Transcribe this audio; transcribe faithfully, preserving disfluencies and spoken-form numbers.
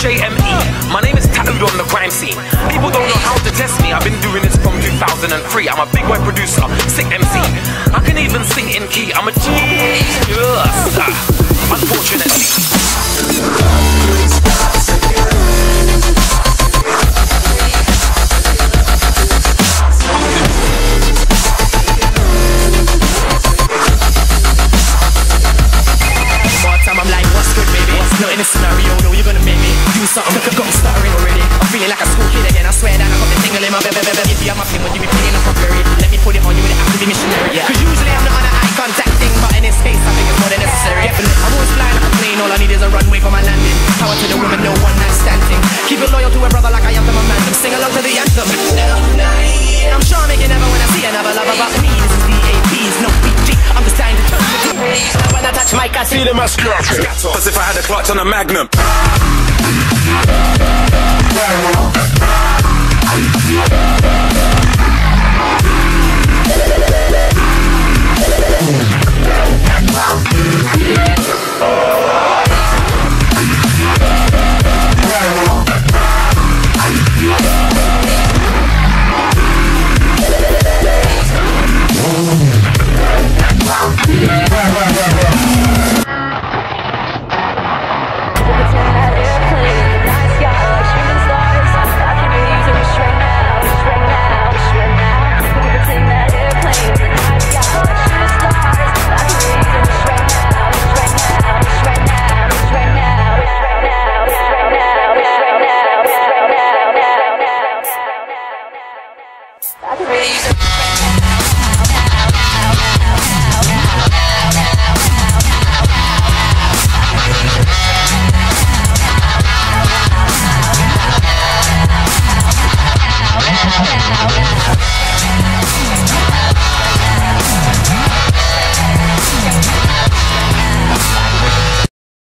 J M E. My name is tattooed on the crime scene. People don't know how to test me. I've been doing this from two thousand three. I'm a big boy producer, sick M C. I can even sing in key. I'm a genius. Unfortunately. Not in a scenario, no, you're gonna make me do something. Got me stuttering already. I'm feeling like a school kid again. I swear that I got the tingle in my baby, baby. If you have my thing, would you be playing a property? Let me put it on you with it have to be missionary. Yeah. Cause usually I'm not on an eye contact thing, but in this case I think it's more than necessary. Definitely. I'm always flying like a plane. All I need is a runway for my landing. Power to the woman, no one night standing. Keep it loyal to a brother like I am to my man. Sing along to the anthem. I'm sure I'm making never when I see another lover about me. This is D A B's, no B G. I'm just trying to turn the T V. When I touch my cat, See them as Cause if I had a clutch on a Magnum. Yeah.